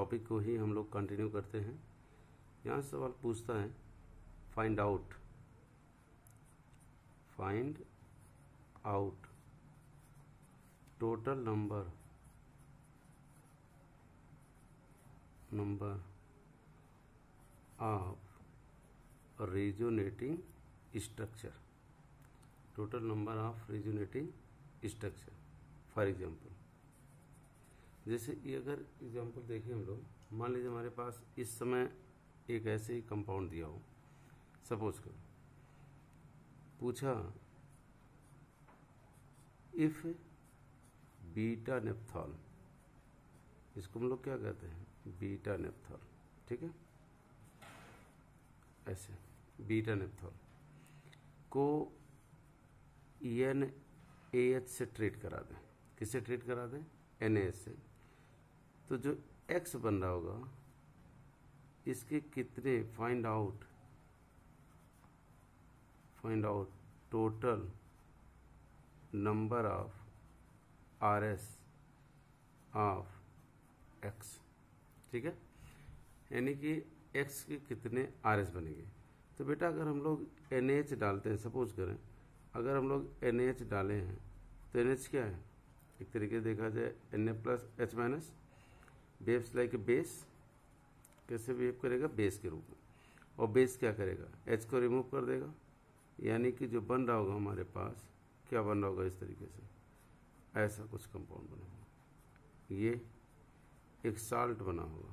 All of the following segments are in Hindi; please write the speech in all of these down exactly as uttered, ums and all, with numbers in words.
टॉपिक को ही हम लोग कंटिन्यू करते हैं। यहाँ सवाल पूछता है find out find out total number number of resonating structure total number of resonating structure. For example, जैसे ये अगर एग्जांपल देखें हम लोग, मान लीजिए हमारे पास इस समय एक ऐसे ही कंपाउंड दिया हो, सपोज करो पूछा इफ बीटा नेप्थॉल, इसको हम लोग क्या कहते हैं, बीटा नेप्थॉल, ठीक है। ऐसे बीटा नेप्थॉल को एन ए एच से ट्रीट करा दें, किससे ट्रीट करा दें, एन ए एच से, तो जो एक्स बन रहा होगा इसके कितने find out find out total number of R S of X, ठीक है, यानी कि एक्स के कितने आर एस बनेंगे। तो बेटा अगर हम लोग एन एच डालते हैं, सपोज करें अगर हम लोग एन एच डाले हैं तो एन एच क्या है, एक तरीके से देखा जाए N A plus H minus, behaves like a base, कैसे बिहेव करेगा, बेस के रूप में, और बेस क्या करेगा, एच को रिमूव कर देगा, यानी कि जो बन रहा होगा हमारे पास क्या बन रहा होगा, इस तरीके से ऐसा कुछ कंपाउंड बना होगा, ये एक साल्ट बना होगा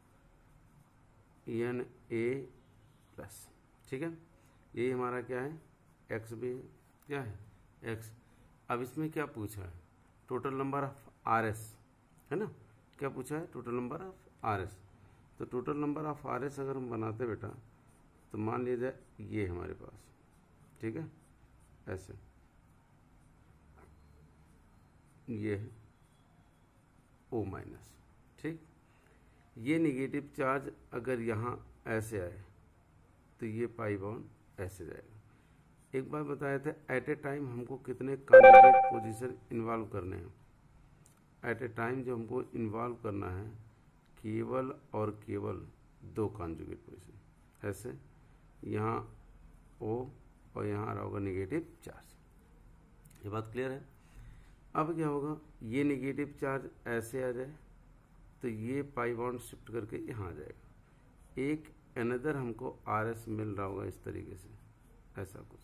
एन ए प्लस, ठीक है। ये हमारा क्या है, एक्स भी क्या है, एक्स। अब इसमें क्या पूछा है, total number of R S, है ना, क्या पूछा है, total number of R S. तो total number of R S अगर हम बनाते बेटा, तो मान लिया जाए ये हमारे पास, ठीक है, ऐसे ये है ओ माइनस, ठीक। ये निगेटिव चार्ज अगर यहाँ ऐसे आए तो ये पाई बॉन्ड ऐसे जाएगा। एक बार बताया था एट ए टाइम हमको कितने कॉन्जुगेट पोजीशन इन्वॉल्व करने हैं, एट ए टाइम जो हमको इन्वॉल्व करना है केवल और केवल दो कॉन्जुगेट पोजीशन, ऐसे यहाँ ओ और यहाँ आ रहा होगा निगेटिव चार्ज। ये बात क्लियर है। अब क्या होगा, ये निगेटिव चार्ज ऐसे आ जाए तो ये पाई बॉन्ड शिफ्ट करके यहाँ आ जाएगा, एक अनदर हमको आर एस मिल रहा होगा इस तरीके से, ऐसा कुछ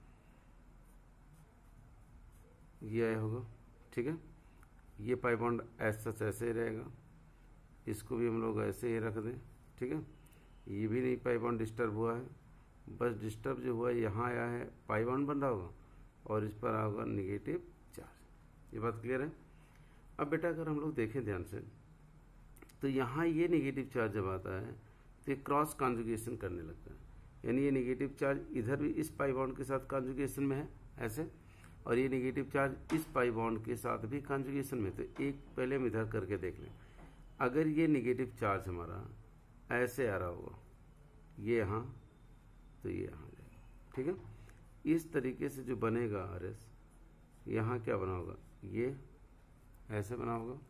ये आया होगा, ठीक है। ये पाई बॉन्ड ऐसा ऐसे ही रहेगा, इसको भी हम लोग ऐसे ही रख दें, ठीक है। ये भी नहीं पाई बॉन्ड डिस्टर्ब हुआ है, बस डिस्टर्ब जो हुआ है यहाँ आया है, पाई बॉन्ड बन रहा होगा और इस पर होगा निगेटिव चार्ज। ये बात क्लियर है। अब बेटा अगर हम लोग देखें ध्यान से, तो यहाँ ये निगेटिव चार्ज जब आता है तो ये क्रॉस कॉन्जुगेशन करने लगता है, यानी ये निगेटिव चार्ज इधर भी इस पाई बॉन्ड के साथ कॉन्जुगेशन में है ऐसे, और ये निगेटिव चार्ज इस पाई बॉन्ड के साथ भी कॉन्जुगेशन में। तो एक पहले हम इधर करके देख लें, अगर ये निगेटिव चार्ज हमारा ऐसे आ रहा होगा, ये यहाँ तो ये यहाँ जाएगा, ठीक है। इस तरीके से जो बनेगा आर एस, यहाँ क्या बना होगा, ये ऐसे बना होगा,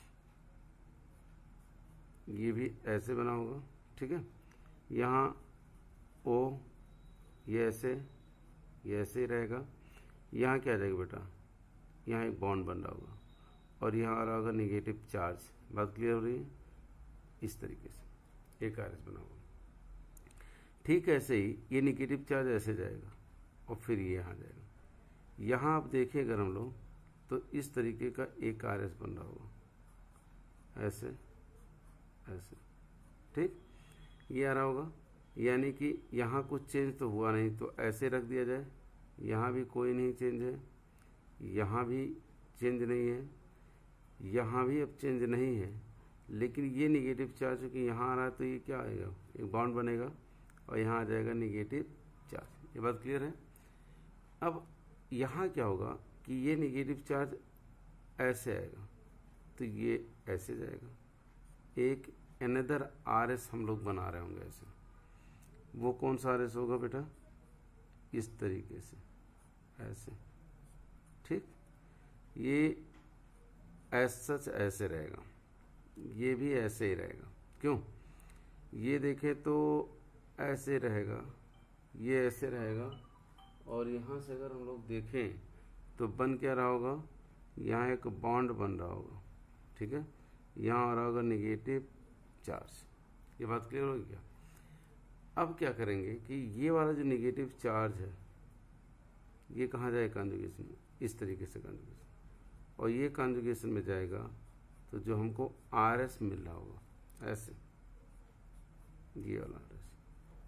ये भी ऐसे बना होगा, ठीक है। यहाँ ओ ये ऐसे ये ऐसे ही रहेगा, यहाँ क्या आ जाएगा बेटा, यहाँ एक बॉन्ड बन रहा होगा और यहाँ आ रहा होगा निगेटिव चार्ज। बात क्लियर हो रही है, इस तरीके से एक आर एस बना होगा, ठीक। ऐसे ही ये निगेटिव चार्ज ऐसे जाएगा और फिर ये यहाँ जाएगा। यहाँ आप देखिए अगर हम लोग, तो इस तरीके का एक आर एस बन रहा होगा, ऐसे ऐसे, ठीक, ये आ रहा होगा, यानी कि यहाँ कुछ चेंज तो हुआ नहीं, तो ऐसे रख दिया जाए, यहाँ भी कोई नहीं चेंज है, यहाँ भी चेंज नहीं है, यहाँ भी अब चेंज नहीं है, लेकिन ये निगेटिव चार्ज क्योंकि यहाँ आ रहा है तो ये क्या आएगा, एक बॉन्ड बनेगा और यहाँ आ जाएगा निगेटिव चार्ज। ये बात क्लियर है। अब यहाँ क्या होगा कि ये निगेटिव चार्ज ऐसे आएगा तो ये ऐसे जाएगा, एक अनदर आर एस हम लोग बना रहे होंगे ऐसे, वो कौन सा आर एस होगा बेटा, इस तरीके से ऐसे, ठीक। ये ऐसा ऐसे रहेगा, ये भी ऐसे ही रहेगा। क्यों? ये देखें तो ऐसे रहेगा, ये ऐसे रहेगा, और यहाँ से अगर हम लोग देखें तो बन क्या रहा होगा, यहाँ एक बॉन्ड बन रहा होगा, ठीक है। यहाँ आ रहा होगा निगेटिव चार्ज। ये बात क्लियर होगी क्या? अब क्या करेंगे कि ये वाला जो निगेटिव चार्ज है ये कहाँ जाएगा? कॉन्जुगेशन में, इस तरीके से कॉन्जुगेशन, और ये कॉन्जुगेशन में जाएगा तो जो हमको आर एस मिल रहा होगा ऐसे, ये वाला आर एस,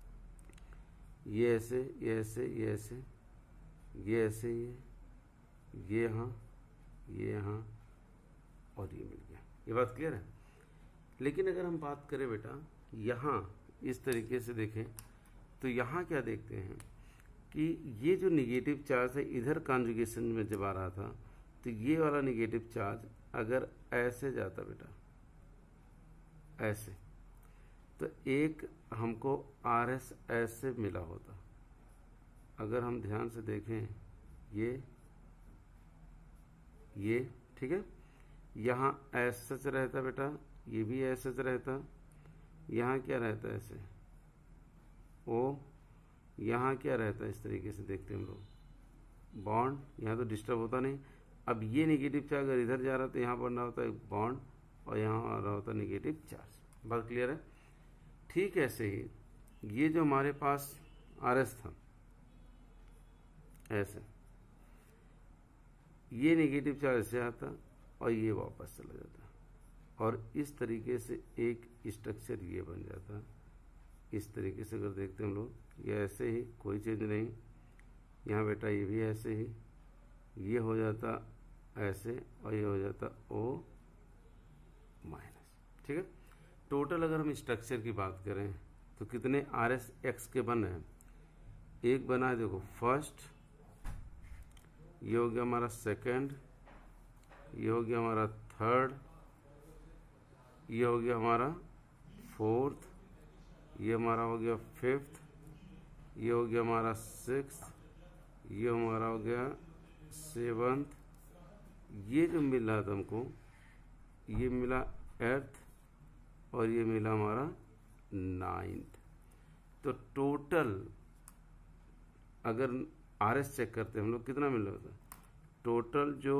ये ऐसे, ये ऐसे, ये ऐसे, ये ऐसे, ये ये यहाँ, ये यहाँ, और ये मिल गया। ये बात क्लियर है? लेकिन अगर हम बात करें बेटा यहाँ इस तरीके से देखें तो यहाँ क्या देखते हैं कि ये जो निगेटिव चार्ज है इधर कॉन्जुगेशन में जब आ रहा था तो ये वाला निगेटिव चार्ज अगर ऐसे जाता बेटा, ऐसे, तो एक हमको आर एस ऐसे मिला होता। अगर हम ध्यान से देखें ये ये ठीक है, यहाँ ऐसे सच रहता बेटा, ये भी ऐसे सच रहता, यहाँ क्या रहता है ऐसे ओ, यहाँ क्या रहता है इस तरीके से देखते हैं हम लोग बॉन्ड, यहाँ तो डिस्टर्ब होता नहीं। अब ये निगेटिव चार्ज अगर इधर जा रहा तो यहाँ बन रहा होता है बॉन्ड, और यहाँ आ रहा होता निगेटिव चार्ज। बात क्लियर है? ठीक ऐसे ही ये जो हमारे पास आर एस था ऐसे, ये निगेटिव चार्ज से आता और ये वापस चला जाता, और इस तरीके से एक स्ट्रक्चर ये बन जाता। इस तरीके से अगर देखते हैं हम लोग, ये ऐसे ही, कोई चेंज नहीं। यहाँ बेटा ये भी ऐसे ही, ये हो जाता ऐसे, और ये हो जाता ओ माइनस, ठीक है। टोटल अगर हम स्ट्रक्चर की बात करें तो कितने आर एस एक्स के बन रहे हैं? एक बना है देखो फर्स्ट, ये हो गया हमारा सेकंड, ये हो गया हमारा थर्ड, ये हो गया हमारा फोर्थ, ये हमारा हो गया फिफ्थ, ये हो गया हमारा सिक्स्थ, ये हमारा हो गया सेवंथ, ये जो मिल रहा था हमको ये मिला एट्थ, और ये मिला हमारा नाइन्थ। तो टोटल अगर आर एस चेक करते हैं हम लोग कितना मिल रहा था? टोटल जो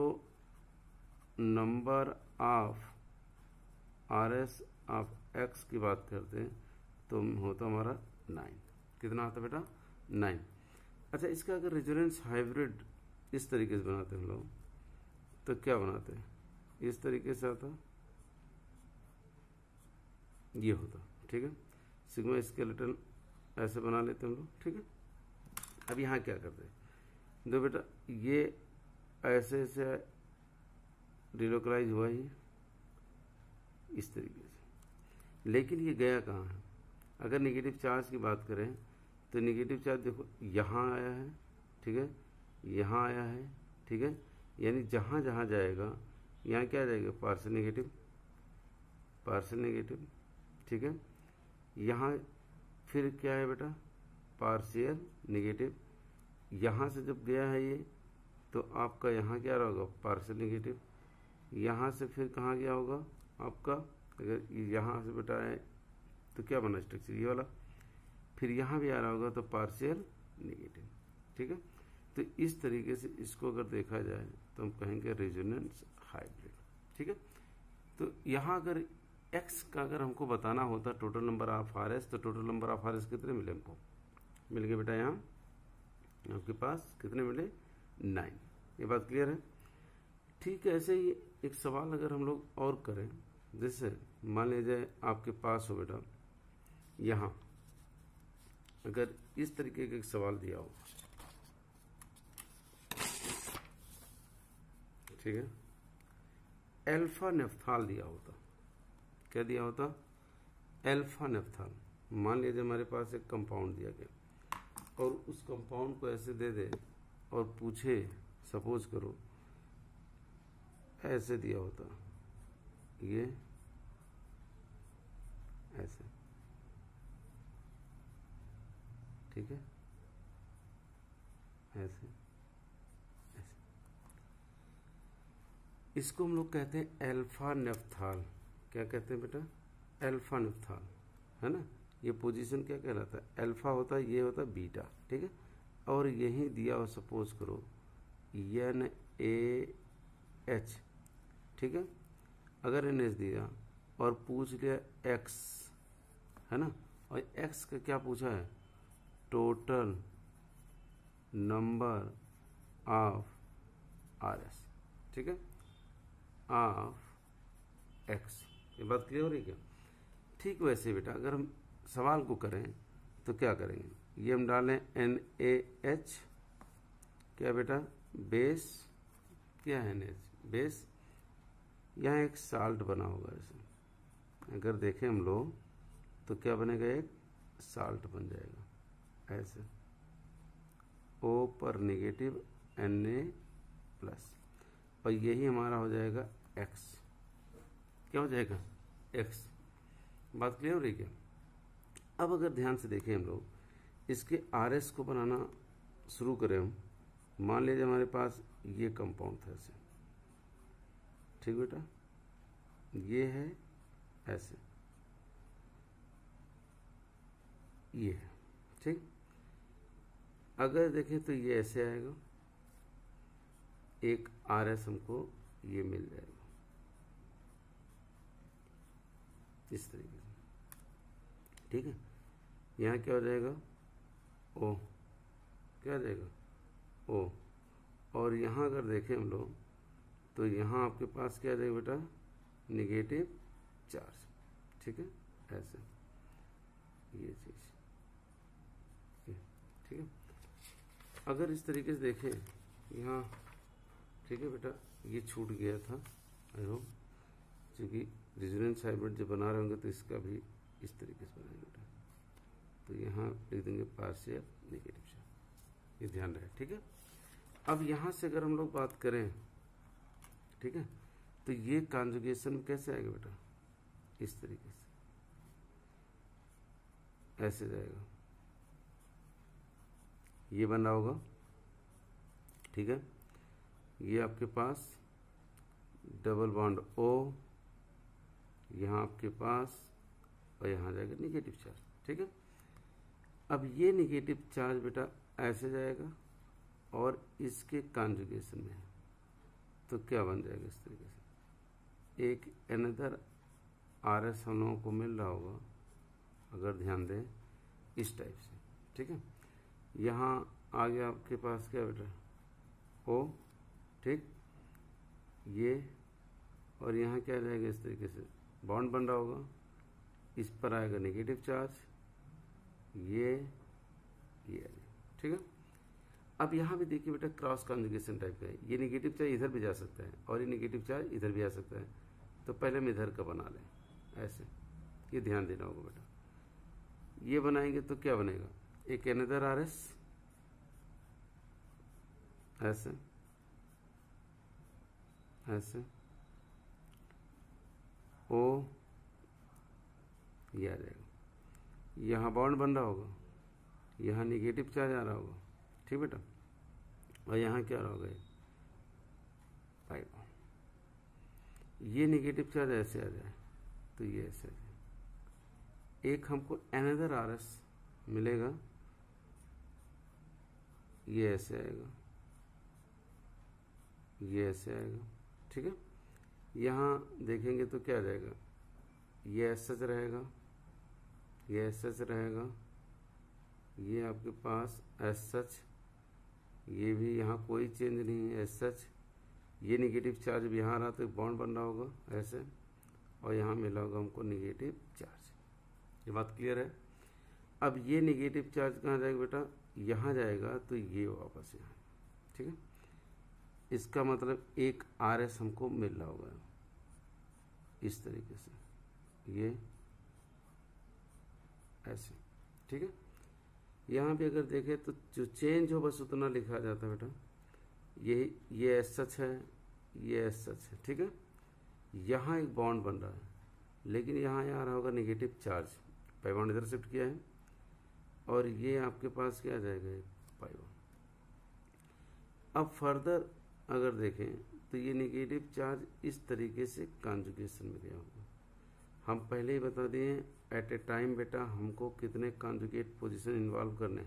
number of R S of X की बात करते हैं तो होता हमारा नाइन। कितना आता बेटा? नाइन। अच्छा, इसका अगर रेजोनेंस हाइब्रिड इस तरीके से बनाते हैं हम लोग तो क्या बनाते हैं? इस तरीके से आता, ये होता, ठीक है। सिग्मा स्केलेटन ऐसे बना लेते हैं हम लोग, ठीक है। अब यहाँ क्या करते हैं? दो बेटा, ये ऐसे से डिलोकलाइज हुआ ही इस तरीके से, लेकिन ये गया कहाँ है? अगर नेगेटिव चार्ज की बात करें तो नेगेटिव चार्ज देखो यहाँ आया है, ठीक है, यहाँ आया है, ठीक है। यानी जहाँ जहाँ जाएगा यहाँ क्या जाएगा? पार्शियल नेगेटिव, पार्शियल नेगेटिव, ठीक है। यहाँ फिर क्या है बेटा? Partial negative. यहाँ से जब गया है ये तो आपका यहाँ क्या होगा? Partial negative. यहाँ से फिर कहाँ गया होगा आपका? अगर यहाँ से बेटा है तो क्या बना स्ट्रक्चर? ये वाला। फिर यहाँ भी आ रहा होगा तो पार्शियल नेगेटिव, ठीक है। तो इस तरीके से इसको अगर देखा जाए तो हम कहेंगे रेजोनेंस हाइब्रिड, ठीक है। तो यहाँ अगर x का अगर हमको बताना होता total number of R S, तो total number of R S कितने मिले हमको? मिल गए बेटा यहाँ आपके पास कितने मिले? नाइन। ये बात क्लियर है? ठीक है। ऐसे ही एक सवाल अगर हम लोग और करें, जैसे मान लीजिए आपके पास हो बेटा यहाँ अगर इस तरीके का एक सवाल दिया हो, ठीक है, अल्फा नेफ्थाल दिया होता। क्या दिया होता? Alpha naphthol. मान लीजिए हमारे पास एक कंपाउंड दिया गया और उस कंपाउंड को ऐसे दे दे और पूछे, सपोज करो ऐसे दिया होता, ये ऐसे, ठीक है, ऐसे ऐसे। इसको हम लोग कहते हैं अल्फा नेफ्थाल। क्या कहते हैं बेटा, अल्फा निफ्थाल, है ना। ये पोजीशन क्या कहलाता है, अल्फा होता है, ये होता है बीटा, ठीक है। और यही दिया हो सपोज करो एन ए एच, ठीक है। अगर एन एच दिया और पूछ लिया एक्स, है ना, और एक्स का क्या पूछा है, total number of R S, ठीक है, ऑफ एक्स। ये बात क्लियर हो रही क्या। ठीक वैसे बेटा अगर हम सवाल को करें तो क्या करेंगे, ये हम डालें एन ए एच, क्या बेटा, बेस, क्या है एन एच, बेस। यहाँ एक साल्ट बना होगा ऐसे, अगर देखें हम लोग तो क्या बनेगा, एक साल्ट बन जाएगा ऐसे, ओ पर नेगेटिव एन ए प्लस, और यही हमारा हो जाएगा एक्स, क्या हो जाएगा, एक्स। बात क्लियर हो रही क्या। अब अगर ध्यान से देखें हम लोग इसके आर एस को बनाना शुरू करें हम, मान लीजिए हमारे पास ये कंपाउंड था ऐसे, ठीक बेटा, ये है ऐसे, ये है, ठीक। अगर देखें तो ये ऐसे आएगा, एक आर एस हमको ये मिल जाएगा इस तरीके से, ठीक है। यहाँ क्या हो जाएगा, ओ, क्या हो जाएगा, ओ। और यहाँ अगर देखें हम लोग तो यहाँ आपके पास क्या आ जाएगा बेटा, निगेटिव चार्ज, ठीक है, ऐसे ये चीज़, ठीक है। अगर इस तरीके से देखें यहाँ, ठीक है बेटा, ये छूट गया था आई होप, क्योंकि रेजोनेंस हाइब्रिड जब बना रहे होंगे तो इसका भी इस तरीके से बनाएंगे बेटा, तो यहाँ लिख देंगे पार्शियल नेगेटिव चार्ज, ये ध्यान रहे, ठीक है। अब यहाँ से अगर हम लोग बात करें, ठीक है, तो ये कॉन्जुगेशन कैसे आएगा बेटा, इस तरीके से ऐसे जाएगा, ये बन रहा होगा, ठीक है। ये आपके पास डबल बॉन्ड ओ, यहाँ आपके पास, और यहाँ जाएगा निगेटिव चार्ज, ठीक है। अब ये निगेटिव चार्ज बेटा ऐसे जाएगा और इसके कॉन्जुगेशन में, तो क्या बन जाएगा इस तरीके से, एक अनदर आर एस हम लोगों को मिल रहा होगा, अगर ध्यान दें इस टाइप से, ठीक है। यहाँ आ गया आपके पास क्या बेटा, ओ, ठीक, ये, और यहाँ क्या जाएगा इस तरीके से, बॉन्ड बन रहा होगा, इस पर आएगा नेगेटिव चार्ज, ये ये ठीक है। अब यहाँ भी देखिए बेटा क्रॉस कॉन्जुगेशन टाइप का है, ये नेगेटिव चार्ज इधर भी जा सकता है और ये नेगेटिव चार्ज इधर भी आ सकता है, तो पहले हम इधर का बना लें ऐसे, ये ध्यान देना होगा बेटा। ये बनाएंगे तो क्या बनेगा, एक अनदर आर एस ऐसे ऐसे, ओ, ये आ जाएगा, यहाँ बॉन्ड बन रहा होगा, यहाँ निगेटिव चार्ज आ रहा होगा, ठीक बेटा, और यहाँ क्या रहा होगा, पाई बॉन्ड, ये निगेटिव चार्ज ऐसे आ जाए तो ये ऐसे आ जाए, एक हमको अनदर आर एस मिलेगा, ये ऐसे आएगा, ये ऐसे आएगा, ठीक है। यहाँ देखेंगे तो क्या आ जाएगा, ये एस सच रहेगा, ये एस सच रहेगा, ये आपके पास एस सच, ये भी यहाँ कोई चेंज नहीं है एस सच, ये निगेटिव चार्ज भी यहाँ रहा तो एक बॉन्ड बन रहा होगा ऐसे, और यहाँ मिला होगा हमको निगेटिव चार्ज, ये बात क्लियर है। अब ये निगेटिव चार्ज कहाँ जाएगा बेटा, यहाँ जाएगा, तो ये वापस यहाँ, ठीक है। इसका मतलब एक आर एस हमको मिल रहा होगा इस तरीके से, ये ऐसे, ठीक है। यहाँ भी अगर देखें तो जो चेंज हो बस उतना लिखा जाता है बेटा, ये ये एस सच है, ये एस सच है, ठीक है। यहाँ एक बॉन्ड बन रहा है, लेकिन यहाँ आ रहा होगा निगेटिव चार्ज, पाई बॉन्ड इधर शिफ्ट किया है, और ये आपके पास क्या आ जाएगा, पाई बॉन्ड। अब फर्दर अगर देखें तो ये निगेटिव चार्ज इस तरीके से कॉन्जुगेशन में गया होगा, हम पहले ही बता दिए एट ए टाइम बेटा हमको कितने कॉन्जुगेट पोजीशन इन्वॉल्व करने,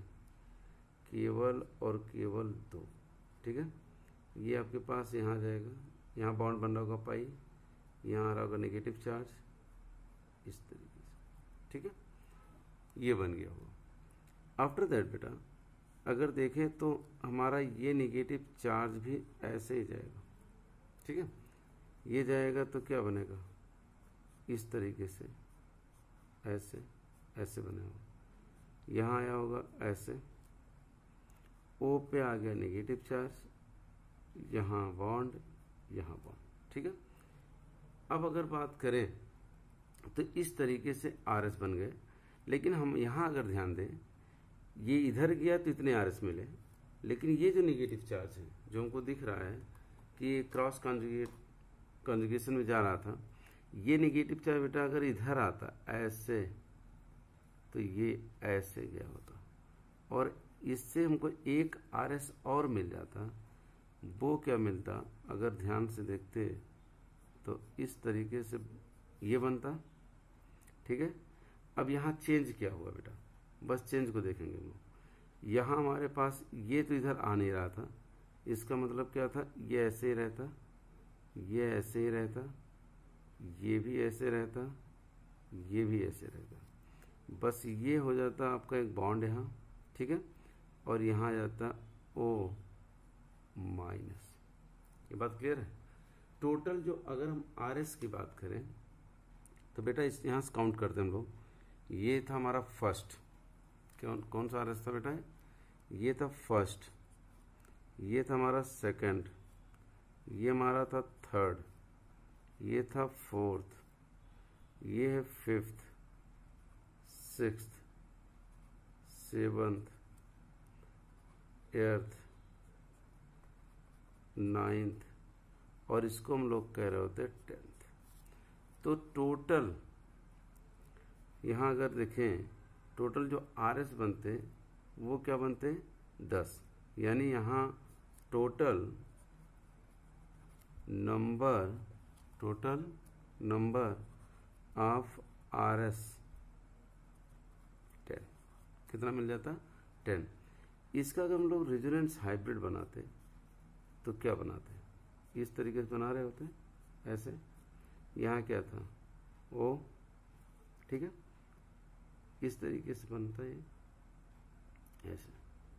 केवल और केवल दो। ठीक है, ये आपके पास यहाँ जाएगा, यहाँ बॉन्ड बन रहा होगा पाई, यहाँ आ रहा होगा नेगेटिव चार्ज, इस तरीके से। ठीक है, ये बन गया होगा। आफ्टर दैट बेटा अगर देखें तो हमारा ये नेगेटिव चार्ज भी ऐसे ही जाएगा। ठीक है, ये जाएगा तो क्या बनेगा, इस तरीके से, ऐसे ऐसे बनेगा। यहाँ आया होगा ऐसे, ओ पे आ गया नेगेटिव चार्ज, यहाँ बॉन्ड, यहाँ बॉन्ड। ठीक है, अब अगर बात करें तो इस तरीके से आर एस बन गए। लेकिन हम यहाँ अगर ध्यान दें, ये इधर गया तो इतने आर एस मिले, लेकिन ये जो नेगेटिव चार्ज है जो हमको दिख रहा है कि ये क्रॉस कॉन्जुगेट कॉन्जुगेशन में जा रहा था, ये नेगेटिव चार्ज बेटा अगर इधर आता ऐसे तो ये ऐसे गया होता, और इससे हमको एक आर एस और मिल जाता। वो क्या मिलता, अगर ध्यान से देखते तो इस तरीके से ये बनता। ठीक है, अब यहाँ चेंज क्या हुआ बेटा, बस चेंज को देखेंगे हम लोग। यहाँ हमारे पास ये तो इधर आ नहीं रहा था, इसका मतलब क्या था, ये ऐसे ही रहता, ये ऐसे ही रहता, ये भी ऐसे रहता, ये भी ऐसे रहता। बस ये हो जाता आपका एक बॉन्ड यहाँ। ठीक है, और यहाँ आ जाता ओ माइनस। ये बात क्लियर है। टोटल जो अगर हम आर एस की बात करें तो बेटा इस यहाँ से काउंट करते हैं हम लोग। ये था हमारा फर्स्ट, कौन कौन सा आर एस था बेटा, ये था फर्स्ट, ये था हमारा सेकंड, ये हमारा था थर्ड, ये था फोर्थ, ये है fifth, sixth, seventh, eighth, ninth, और इसको हम लोग कह रहे होते टेंथ। तो टोटल यहाँ अगर देखें, टोटल जो आर एस बनते वो क्या बनते, दस। यानी यहाँ total number total number of R S ten. कितना मिल जाता, टेन। इसका अगर हम लोग रेजोनेंस हाइब्रिड बनाते तो क्या बनाते, इस तरीके से बना रहे होते ऐसे। यहाँ क्या था, ओ। ठीक है, इस तरीके से बनता है ऐसे,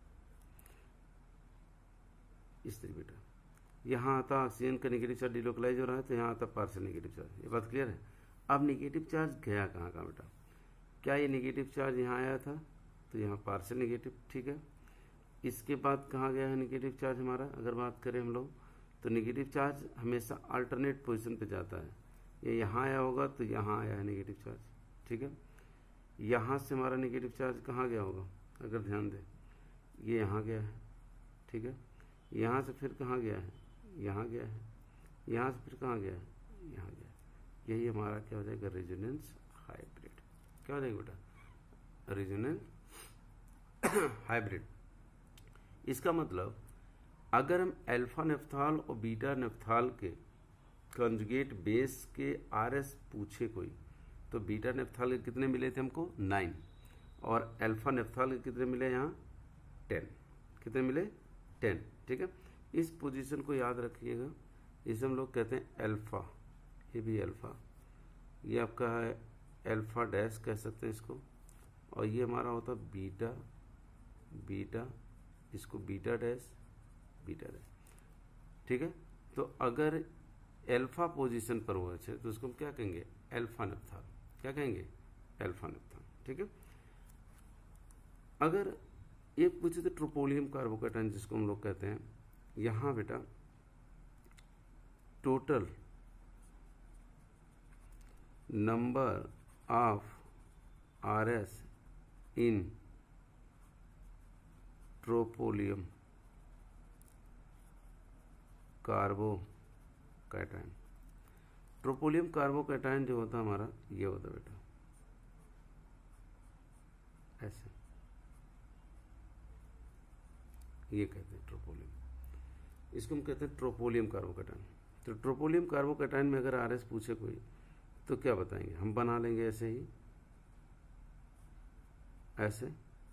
इस तरीके बेटा। यहाँ आता ऑक्सीजन का नेगेटिव चार्ज डिलोकलाइज हो रहा है, तो यहाँ आता पार्शियल नेगेटिव चार्ज। ये बात क्लियर है। अब नेगेटिव चार्ज गया कहाँ कहाँ बेटा, क्या ये नेगेटिव चार्ज यहाँ आया था, तो यहाँ पार्शियल नेगेटिव। ठीक है, इसके बाद कहाँ गया है नेगेटिव चार्ज हमारा, अगर बात करें हम लोग तो नेगेटिव चार्ज हमेशा अल्टरनेट पोजीशन पे जाता है। ये यहाँ आया होगा तो यहाँ आया है नेगेटिव चार्ज। ठीक है, यहाँ से हमारा नेगेटिव चार्ज कहाँ गया होगा, अगर ध्यान दें, ये यहाँ गया है। ठीक है, यहाँ से फिर कहाँ गया है, यहाँ गया है, यहाँ से फिर कहाँ गया है, यहाँ गया है। यही हमारा क्या हो जाएगा, रेजोनेंस हाइब्रिड। क्या हो जाएगा बेटा, रेजोनेंस हाइब्रिड। इसका मतलब अगर हम अल्फा नेफ्थाल और बीटा नेफ्थाल के कंजुगेट बेस के आर एस पूछे कोई, तो बीटा नेफ्थाल के कितने मिले थे हमको, नाइन, और अल्फा नेफ्थाल के कितने मिले यहाँ, टेन। कितने मिले, टेन। ठीक है, इस पोजीशन को याद रखिएगा। इसे हम लोग कहते हैं अल्फा, ये भी अल्फा, ये आपका है अल्फा डैश कह सकते हैं इसको, और ये हमारा होता है बीटा, बीटा, इसको बीटा डैश, बीटा डैश। ठीक है, तो अगर अल्फा पोजीशन पर हुआ है तो उसको हम क्या कहेंगे, अल्फा नेफ्थाल। क्या कहेंगे, अल्फा नेफ्थाल। ठीक है, अगर एक पूछे तो ट्रोपोलियम कार्बोकैटायन जिसको हम लोग कहते हैं, यहाँ बेटा total number of R S in tropylium carbocation. Tropylium carbocation जो होता है हमारा, ये होता है बेटा ऐसे, ये कहते हैं ट्रोपोलियम। इसको हम कहते हैं ट्रोपोलियम कार्बोकैटायन। तो ट्रोपोलियम कार्बोकैटायन में अगर आर एस पूछे कोई, तो क्या बताएंगे, हम बना लेंगे ऐसे ही, ऐसे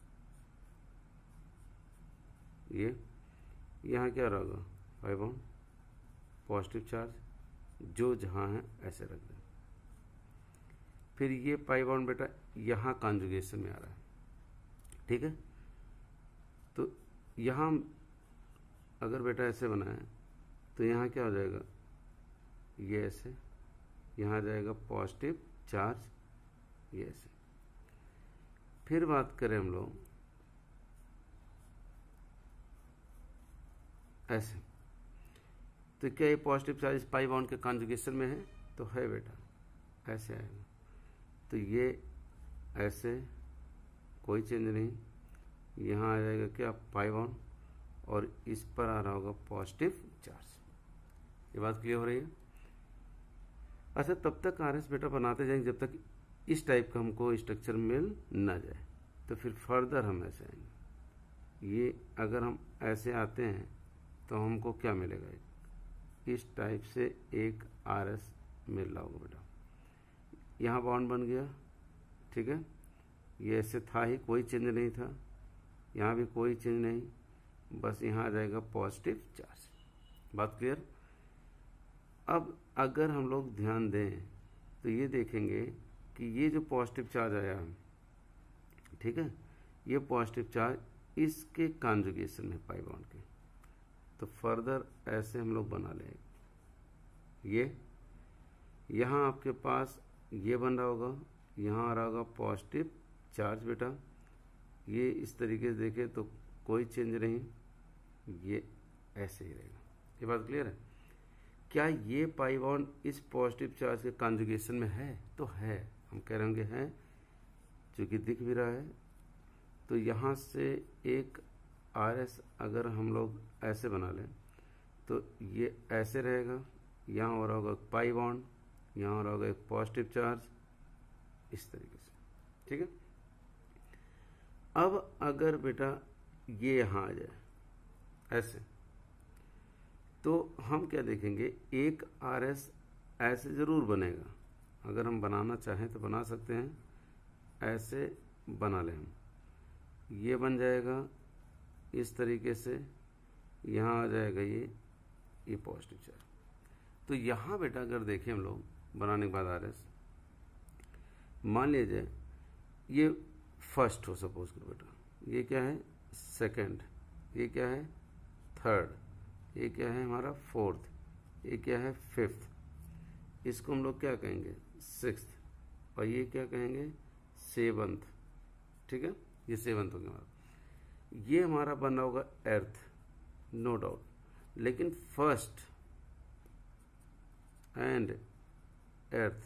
ये यहाँ क्या रहेगा, पाई बॉन्ड पॉजिटिव चार्ज, जो जहाँ है ऐसे रख दें। फिर ये पाई बॉन्ड बेटा यहाँ कॉन्जुगेशन में आ रहा है, ठीक है। तो यहाँ अगर बेटा ऐसे बनाए तो यहाँ क्या हो जाएगा, ये ऐसे, यहाँ आ जाएगा पॉजिटिव चार्ज, ये ऐसे। फिर बात करें हम लोग ऐसे, तो क्या ये पॉजिटिव चार्ज पाई बॉन्ड के कॉन्जुगेशन में है, तो है बेटा, ऐसे आएगा। तो ये ऐसे, कोई चेंज नहीं, यहाँ आ जाएगा क्या, पाई बॉन्ड, और इस पर आ रहा होगा पॉजिटिव चार्ज। ये बात क्लियर हो रही है। अच्छा, तब तक आर एस बेटा बनाते जाएंगे जब तक इस टाइप का हमको स्ट्रक्चर मिल ना जाए। तो फिर फर्दर हम ऐसे आएंगे, ये अगर हम ऐसे आते हैं तो हमको क्या मिलेगा, इस टाइप से एक आर एस मिल रहा होगा बेटा। यहाँ बॉन्ड बन गया, ठीक है, ये ऐसे था ही, कोई चेंज नहीं था, यहाँ भी कोई चेंज नहीं, बस यहाँ आ जाएगा पॉजिटिव चार्ज। बात क्लियर। अब अगर हम लोग ध्यान दें तो ये देखेंगे कि ये जो पॉजिटिव चार्ज आया है, ठीक है, ये पॉजिटिव चार्ज इसके कॉन्जुगेशन में पाई बॉन्ड के, तो फर्दर ऐसे हम लोग बना लेंगे। ये यहाँ आपके पास ये बन रहा होगा, यहाँ आ रहा होगा पॉजिटिव चार्ज बेटा, ये इस तरीके से देखे तो कोई चेंज नहीं, ये ऐसे ही रहेगा। ये बात क्लियर है। क्या ये पाई बॉन्ड इस पॉजिटिव चार्ज के कॉन्जुगेशन में है, तो है, हम कह रहे होंगे है, क्योंकि दिख भी रहा है। तो यहाँ से एक आर एस अगर हम लोग ऐसे बना लें तो ये ऐसे रहेगा, यहाँ हो रहा होगा पाई बॉन्ड, यहाँ हो रहा होगा एक पॉजिटिव चार्ज, इस तरीके से, ठीक है। अब अगर बेटा ये यहाँ आ जाए ऐसे, तो हम क्या देखेंगे, एक आर एस ऐसे ज़रूर बनेगा, अगर हम बनाना चाहें तो बना सकते हैं, ऐसे बना लें हम, ये बन जाएगा इस तरीके से, यहाँ आ जाएगा ये ये पॉजिटिव चार्ज। तो यहाँ बेटा अगर देखें हम लोग बनाने के बाद आर एस, मान लीजिए ये फर्स्ट हो, सपोज करो बेटा, ये क्या है सेकंड, ये क्या है थर्ड, ये क्या है हमारा फोर्थ, ये क्या है फिफ्थ, इसको हम लोग क्या कहेंगे सिक्स्थ, और ये क्या कहेंगे सेवंथ, ठीक है, ये सेवंथ हो गया हमारा। ये हमारा बन रहा होगा अर्थ, नो डाउट, लेकिन फर्स्ट एंड अर्थ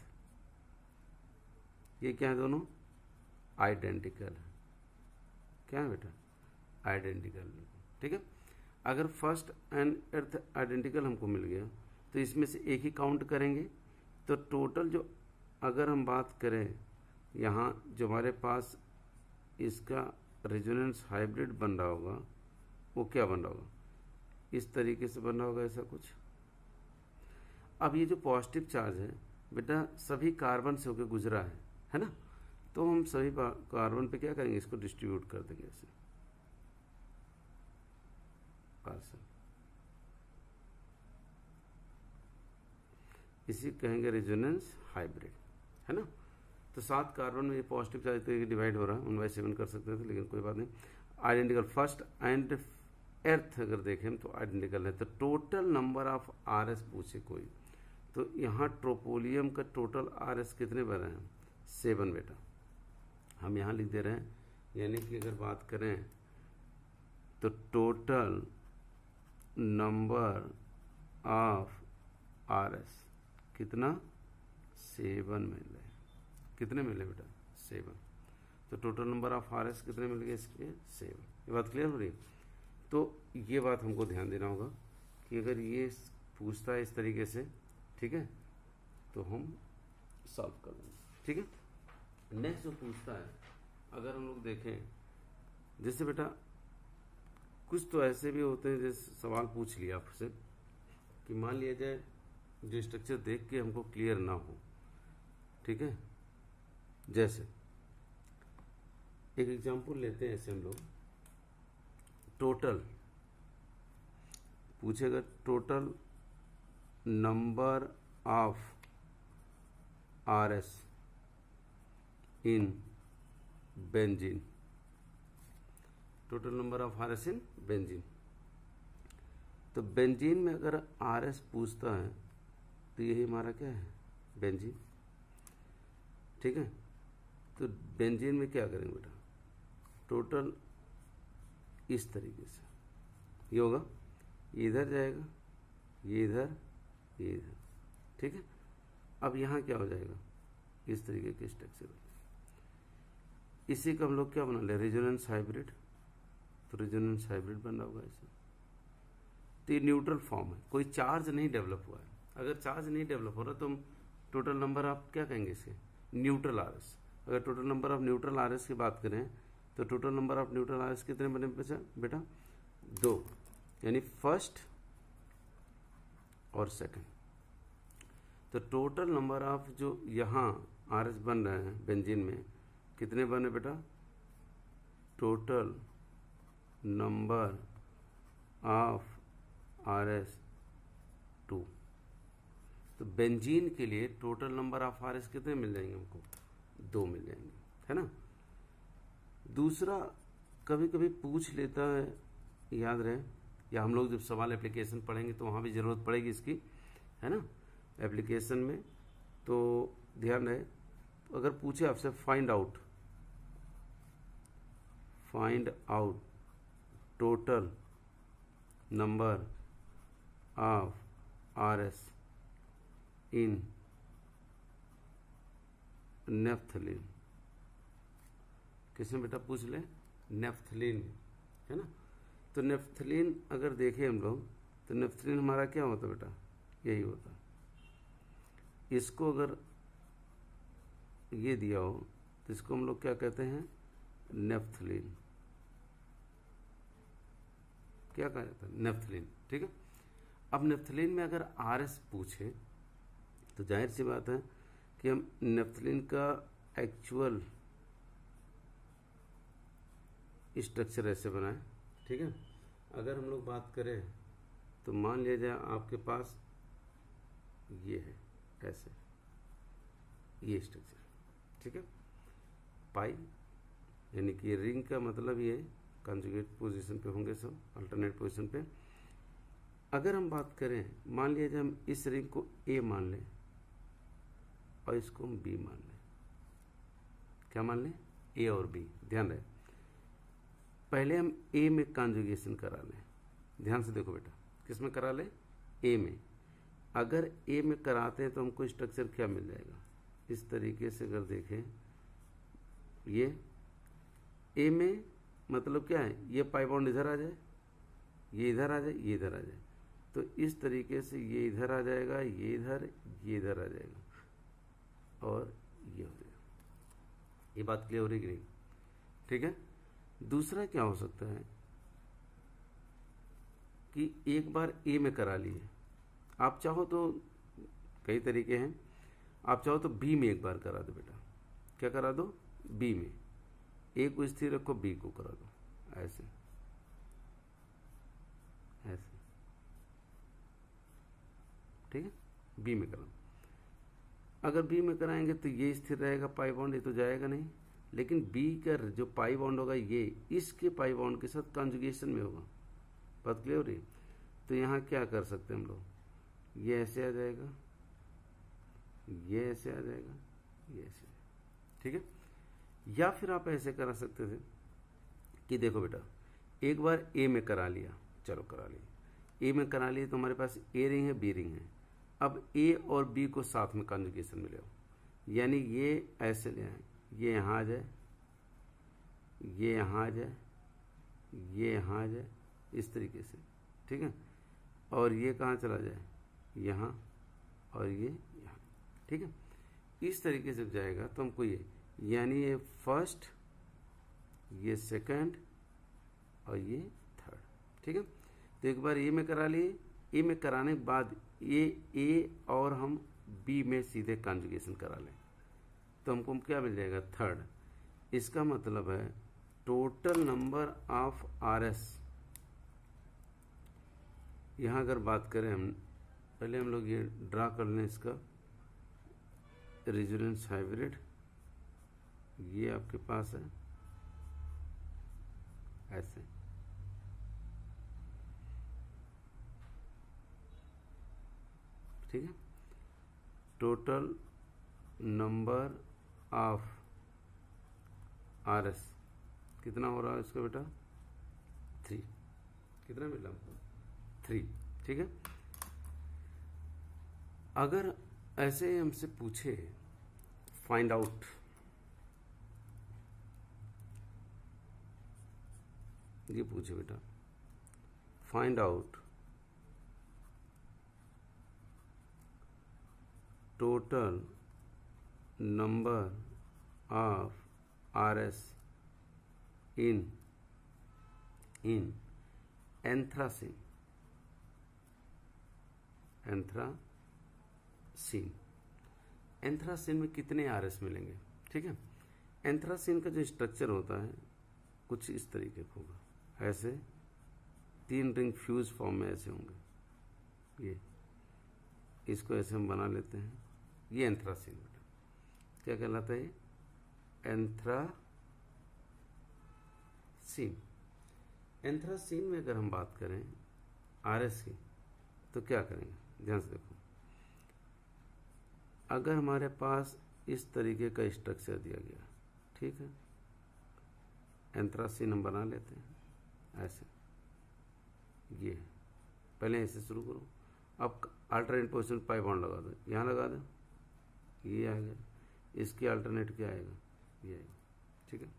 ये क्या है, दोनों आइडेंटिकल है। क्या है बेटा, आइडेंटिकल, ठीक है। अगर फर्स्ट एंड अर्थ आइडेंटिकल हमको मिल गया तो इसमें से एक ही काउंट करेंगे, तो टोटल जो अगर हम बात करें यहाँ जो हमारे पास इसका रेजोनेंस हाइब्रिड बन रहा होगा, वो क्या बन रहा होगा, इस तरीके से बन रहा होगा ऐसा कुछ। अब ये जो पॉजिटिव चार्ज है बेटा सभी कार्बन से होकर गुजरा है है ना, तो हम सभी कार्बन पे क्या करेंगे, इसको डिस्ट्रीब्यूट कर देंगे ऐसे पार्सल, इसी कहेंगे रेजोनेंस हाइब्रिड, है ना। तो सात कार्बन में ये पॉजिटिव चार्ज तरीके डिवाइड हो रहा है, वन बाई सेवन कर सकते थे, लेकिन कोई बात नहीं। आइडेंटिकल फर्स्ट एंड अर्थ अगर देखें तो आइडेंटिकल है। तो total number of R S पूछे कोई, तो यहाँ ट्रोपोलियम का टोटल आर एस कितने बन रहे हैं, सेवन बेटा, हम यहाँ लिख दे रहे हैं। यानी कि अगर बात करें तो total number of R S कितना, सेवन मिल रहे, कितने मिले बेटा, सेवन। तो total number of R S कितने मिल गए इसके, सेवन। ये बात क्लियर हो रही है। तो ये बात हमको ध्यान देना होगा कि अगर ये पूछता है इस तरीके से, ठीक है, तो हम सॉल्व कर देंगे, ठीक है। नेक्स्ट जो पूछता है, अगर हम लोग देखें जैसे बेटा कुछ तो ऐसे भी होते हैं, जैसे सवाल पूछ लिया आपसे कि मान लिया जाए जो स्ट्रक्चर देख के हमको क्लियर ना हो, ठीक है। जैसे एक एग्जांपल लेते हैं, ऐसे हम लोग टोटल पूछेगा, total number of R S in benzene, total number of R S in benzene. तो बेंजीन में अगर आर एस पूछता है तो यही हमारा क्या है, बेंजीन, ठीक है। तो बेंजीन में क्या करेंगे बेटा, टोटल इस तरीके से ये होगा, ये इधर जाएगा, ये इधर, ये इधर, ठीक है। अब यहाँ क्या हो जाएगा, इस तरीके के स्ट्रक्चर, इसी का हम लोग क्या बना ले, रेजोनेंस हाइब्रिड। तो रेजोनेंस हाइब्रिड बन रहा होगा ऐसे। तो ये न्यूट्रल फॉर्म है, कोई चार्ज नहीं डेवलप हुआ है। अगर चार्ज नहीं डेवलप हो रहा तो हम टोटल नंबर ऑफ क्या कहेंगे इसे, न्यूट्रल आर एस। अगर total number of neutral R S की बात करें तो total number of neutral R S कितने बने बचा बेटा, दो, यानी फर्स्ट और सेकंड। तो टोटल नंबर ऑफ जो यहाँ आर एस बन रहे हैं बेंजीन में कितने बने बेटा, total number of R S two. तो बेंजीन के लिए total number of R S कितने मिल जाएंगे हमको, दो मिल जाएंगे, है ना। दूसरा कभी कभी पूछ लेता है, याद रहे, या हम लोग जब सवाल एप्लीकेशन पढ़ेंगे तो वहाँ भी ज़रूरत पड़ेगी इसकी, है ना, एप्लीकेशन में। तो ध्यान रहे, तो अगर पूछे आपसे find out, find out total number of R S in naphthalene, किसमें बेटा पूछ ले, नेफ्थलीन, है ना। तो नेफ्थलीन अगर देखें हम लोग तो नेफ्थलीन हमारा क्या होता बेटा, यही होता। इसको अगर ये दिया हो तो इसको हम लोग क्या कहते हैं, नेफ्थलीन, क्या कहा जाता है, नेफ्थलीन, ठीक है। अब नेफ्थलीन में अगर आर एस पूछे तो जाहिर सी बात है कि हम नेफ्थलीन का एक्चुअल स्ट्रक्चर ऐसे बनाए, ठीक है। अगर हम लोग बात करें तो मान लिया जाए आपके पास ये है ऐसे, ये स्ट्रक्चर, ठीक है। पाई यानी कि रिंग का मतलब ये कंजुगेट पोजीशन पे होंगे सब, अल्टरनेट पोजीशन पे। अगर हम बात करें, मान लिया जाए हम इस रिंग को ए मान लें और इसको हम बी मान लें, क्या मान लें, ए और बी। ध्यान रहे, पहले हम ए में कॉन्जुगेशन करा लें, ध्यान से देखो बेटा, किस में करा लें, ए में। अगर ए में कराते हैं तो हमको स्ट्रक्चर क्या मिल जाएगा, इस तरीके से अगर देखें, ये ए में मतलब क्या है, ये पाई बॉन्ड इधर आ जाए, ये इधर आ जाए, ये इधर आ जाए, तो इस तरीके से ये इधर आ जाएगा, ये इधर, ये इधर आ जाएगा और ये हो जाएगा। ये बात क्लियर हो रही कि नहीं, ठीक है। दूसरा क्या हो सकता है कि एक बार ए में करा लिए, आप चाहो तो कई तरीके हैं, आप चाहो तो बी में एक बार करा दो बेटा, क्या करा दो, बी में। ए को स्थिर रखो, बी को करा दो, ऐसे ऐसे, ठीक है, बी में करा। अगर बी में कराएंगे तो ये स्थिर रहेगा पाई बॉन्ड, ये तो जाएगा नहीं, लेकिन बी का जो पाई बॉन्ड होगा ये इसके पाई बॉन्ड के साथ कॉन्जुगेशन में होगा। बात क्लियर हो रही। तो यहाँ क्या कर सकते हैं हम लोग, ये ऐसे आ जाएगा, ये ऐसे आ जाएगा, ये ऐसे, ठीक है। या फिर आप ऐसे करा सकते थे कि देखो बेटा, एक बार ए में करा लिया, चलो करा लिया, ए में करा लिया तो हमारे पास ए रिंग है, बी रिंग है। अब ए और बी को साथ में कॉन्जुगेशन मिले, यानी ये ऐसे ले आए, ये यहाँ आ जाए, ये यहाँ आ जाए, ये यहाँ आ जाए, इस तरीके से, ठीक है। और ये कहाँ चला जाए, यहाँ, और ये यहाँ, ठीक है। इस तरीके से जाएगा तो हमको ये, यानी ये फर्स्ट, ये सेकंड और ये थर्ड, ठीक है। तो एक बार ए में करा लिए, ए में कराने के बाद ये ए और हम बी में सीधे कॉन्जुगेशन करा लें, तो हमको क्या मिल जाएगा, थर्ड। इसका मतलब है total number of R S. यहाँ अगर बात करें हम, पहले हम लोग ये ड्रा कर लें इसका रेजोनेंस हाइब्रिड, ये आपके पास है ऐसे, ठीक है। Total number of R S कितना हो रहा है इसका बेटा, थ्री। कितना मिला हमको, थ्री, ठीक है। अगर ऐसे हमसे पूछे फाइंड आउट, ये पूछे बेटा find out total number of R S in in anthracene, anthracene anthracene में कितने आर एस मिलेंगे, ठीक है। एंथ्रासीन का जो स्ट्रक्चर होता है कुछ इस तरीके का होगा, ऐसे तीन रिंग फ्यूज फॉर्म में ऐसे होंगे, ये इसको ऐसे हम बना लेते हैं, ये एंथ्रासीन बेटा क्या कहलाता है, एंथ्रासीन। एंथ्रासीन में अगर हम बात करें आरएस की तो क्या करेंगे, ध्यान से देखो। अगर हमारे पास इस तरीके का स्ट्रक्चर दिया गया, ठीक है, एंथ्रासीन हम बना लेते हैं ऐसे, ये पहले ऐसे शुरू करो। अब अल्टरनेट पोजिशन पाई बॉन्ड लगा दो, यहाँ लगा दो, ये आ गया। इसकी अल्टरनेट क्या आएगा, ये आएगा, ठीक है।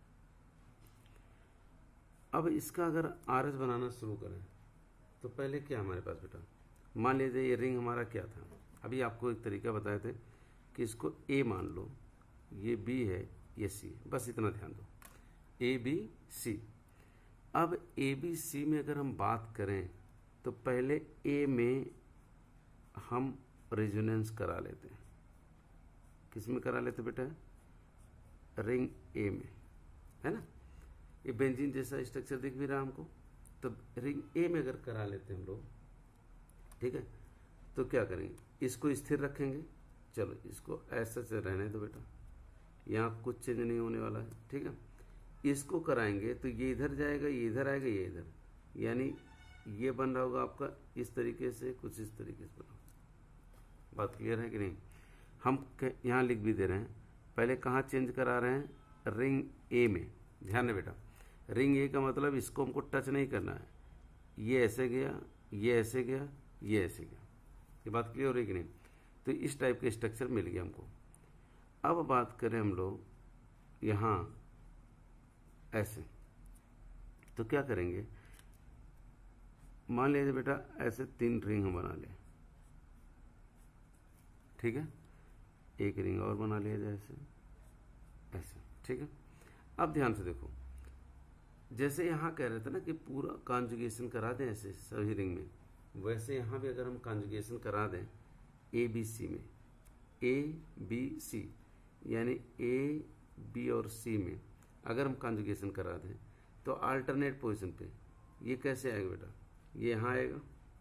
अब इसका अगर आर एस बनाना शुरू करें तो पहले क्या हमारे पास बेटा, मान लीजिए ये रिंग हमारा क्या था, अभी आपको एक तरीका बताए थे कि इसको ए मान लो, ये बी है, ये सी है, बस इतना ध्यान दो, ए बी सी। अब ए बी सी में अगर हम बात करें तो पहले ए में हम रेजोनेंस करा लेते हैं, किस में करा लेते बेटा, रिंग ए में, है ना। ये बेंजीन जैसा स्ट्रक्चर दिख भी रहा हमको, तो रिंग ए में अगर करा लेते हैं हम लोग, ठीक है, तो क्या करेंगे, इसको स्थिर रखेंगे, चलो इसको ऐसा से रहने दो बेटा, यहाँ कुछ चेंज नहीं होने वाला है, ठीक है। इसको कराएंगे तो ये इधर जाएगा, ये इधर आएगा, ये इधर, यानी ये बन रहा होगा आपका इस तरीके से, कुछ इस तरीके से बना। बात क्लियर है कि नहीं। हम यहाँ लिख भी दे रहे हैं, पहले कहाँ चेंज करा रहे हैं, रिंग ए में। ध्यान है बेटा, रिंग ए का मतलब इसको हमको टच नहीं करना है, ये ऐसे गया, ये ऐसे गया, ये ऐसे गया। ये बात क्लियर हो रही कि नहीं। तो इस टाइप के स्ट्रक्चर मिल गया हमको। अब बात करें हम लोग यहाँ ऐसे, तो क्या करेंगे, मान लीजिए बेटा ऐसे तीन रिंग हम बना लें, ठीक है, एक रिंग और बना लिया जाए ऐसे ऐसे, ठीक है। अब ध्यान से देखो, जैसे यहाँ कह रहे थे ना कि पूरा कॉन्जुगेशन करा दें ऐसे सभी रिंग में, वैसे यहाँ भी अगर हम कॉन्जुगेशन करा दें ए बी सी में, ए बी सी यानी ए बी और सी में अगर हम कॉन्जुगेशन करा दें तो अल्टरनेट पोजीशन पे ये कैसे आएगा बेटा, ये यहाँ आएगा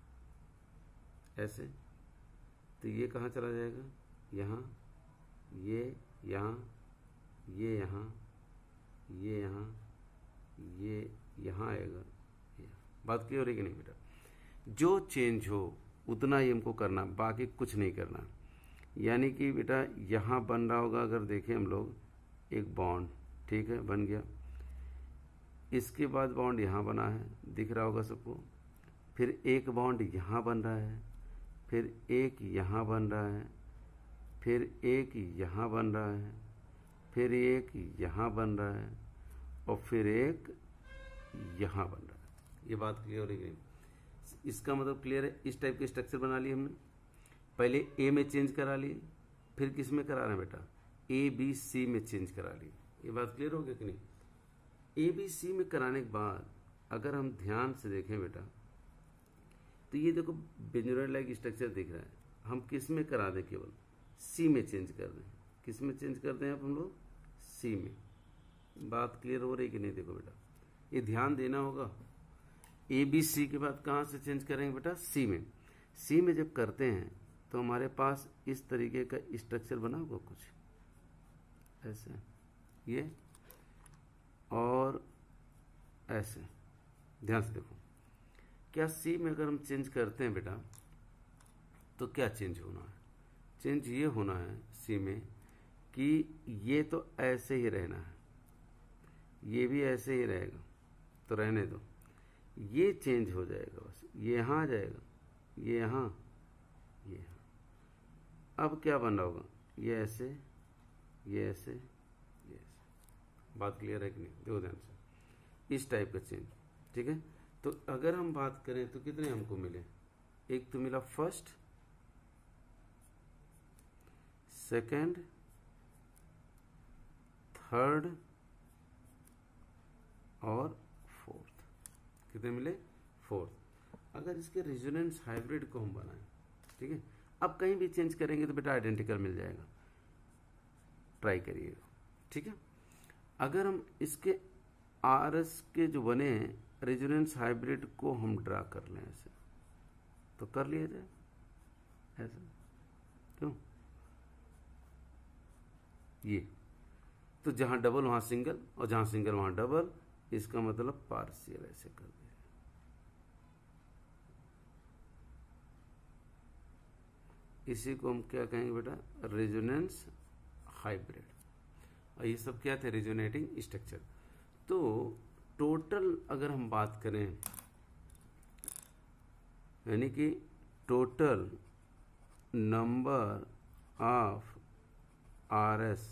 ऐसे, तो ये कहाँ चला जाएगा, यहाँ, ये यहाँ, ये यहाँ, ये यहाँ, ये यहाँ आएगा। ये बात क्लियर हो रही कि नहीं बेटा। जो चेंज हो उतना ही हमको करना, बाकी कुछ नहीं करना। यानी कि बेटा यहाँ बन रहा होगा, अगर देखें हम लोग एक बॉन्ड, ठीक है, बन गया, इसके बाद बॉन्ड यहाँ बना है, दिख रहा होगा सबको, फिर एक बॉन्ड यहाँ बन रहा है, फिर एक यहाँ बन रहा है, फिर एक यहाँ बन रहा है, फिर एक यहाँ बन रहा है, और फिर एक यहाँ बन रहा है। ये बात क्लियर हो रही है। इसका मतलब क्लियर है, इस टाइप के स्ट्रक्चर बना लिए हमने, पहले ए में चेंज करा लिए, फिर किस में करा रहे हैं बेटा, ए बी सी में चेंज करा लिए। ये बात क्लियर हो गया कि नहीं। ए बी सी में कराने के बाद अगर हम ध्यान से देखें बेटा, तो ये देखो बेंजोनाइट लाइक स्ट्रक्चर दिख रहा है, हम किस में करा दें, केवल सी में चेंज कर दें, किस में चेंज करते हैं अब हम लोग, सी में। बात क्लियर हो रही कि नहीं? देखो बेटा, ये ध्यान देना होगा। ए बी सी के बाद कहाँ से चेंज करेंगे बेटा, सी में। सी में जब करते हैं तो हमारे पास इस तरीके का स्ट्रक्चर बना होगा कुछ ऐसे, ये और ऐसे। ध्यान से देखो, क्या सी में अगर हम चेंज करते हैं बेटा तो क्या चेंज होना है? चेंज ये होना है सी में कि ये तो ऐसे ही रहना है, ये भी ऐसे ही रहेगा, तो रहने दो। ये चेंज हो जाएगा, बस ये यहाँ आ जाएगा, ये यहाँ, ये यहाँ। अब क्या बन रहा होगा, ये ऐसे, ये ऐसे, ये ऐसे। बात क्लियर है कि नहीं? देखो ध्यान से, इस टाइप का चेंज। ठीक है, तो अगर हम बात करें तो कितने हमको मिले, एक तो मिला फर्स्ट, सेकंड, थर्ड और फोर्थ। कितने मिले, फोर्थ। अगर इसके रेजोनेंस हाइब्रिड को हम बनाएं, ठीक है, अब कहीं भी चेंज करेंगे तो बेटा आइडेंटिकल मिल जाएगा, ट्राई करिएगा। ठीक है, अगर हम इसके आर एस के जो बने हैं रेजोनेंस हाइब्रिड को हम ड्रा कर लें ऐसे, तो कर लिया जाए ऐसे, क्यों? ये तो जहां डबल वहां सिंगल और जहां सिंगल वहां डबल, इसका मतलब पार्शियल ऐसे कर दिया। इसी को हम क्या कहेंगे बेटा, रेजोनेंस हाइब्रिड। और ये सब क्या थे, रेजोनेटिंग स्ट्रक्चर। तो टोटल अगर हम बात करें, यानी कि total number of R S